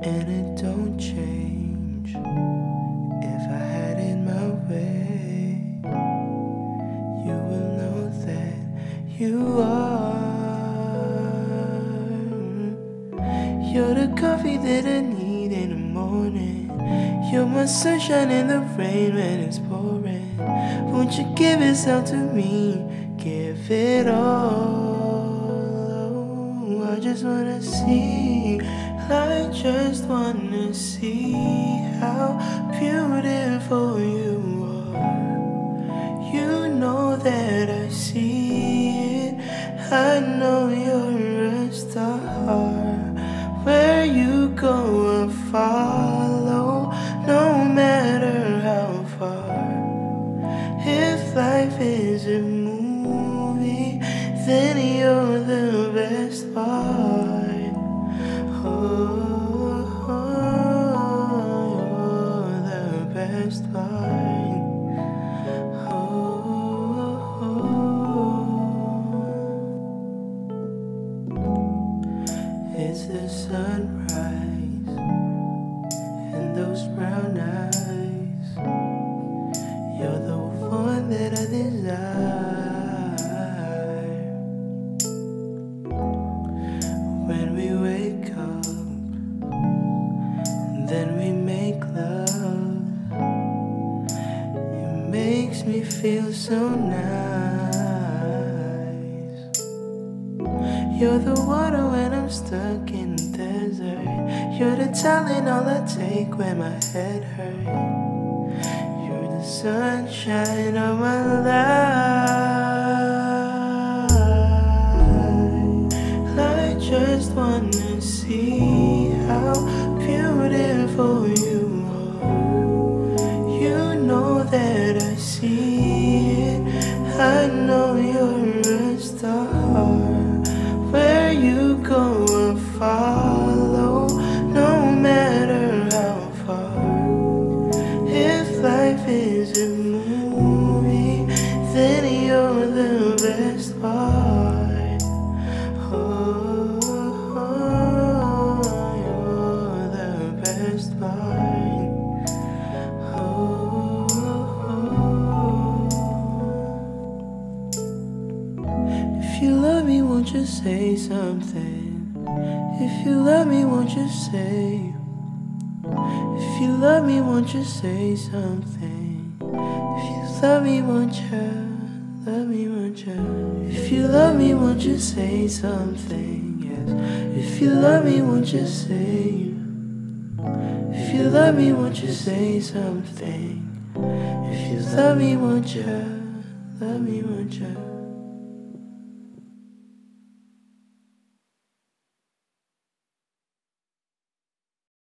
and it don't change. If I had it my way, you will know that you are. You're the coffee that I need in the morning. You're my sunshine in the rain when it's pouring. Won't you give yourself to me? Give it all. I just wanna see. I just wanna see how beautiful you are. You know that I see it. I know you're a star. Where you go, I'll follow, no matter how far. If life is a movie, then you're the best part. Oh, you're the best part. It's the sunrise and those brown eyes. You're the one that I desire. When we wake up, then we make love. It makes me feel so nice. You're the water when I'm stuck in the desert. You're the talent all I take when my head hurts. You're the sunshine of my life. I just wanna see how beautiful you are. You know that I see it. I know you're a star. Where you go, I'll follow, no matter how far. If life is a movie, then you're the best part. Oh, you're the best part. Oh, if you love me, won't you say something? If you love me, won't you say? If you love me, won't you say something? If you love me, won't you? Love me, won't you? If you love me, won't you say something? Yes. If you love me, won't you say? If you love me, won't you say something? If you love me, won't you? Love me, won't you?